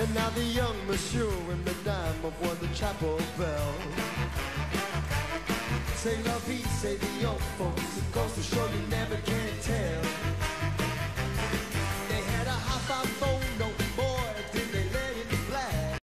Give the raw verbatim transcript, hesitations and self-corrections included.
And now the young monsieur and madame have won the chapel bell. Say la vie, say the young folks, it goes to show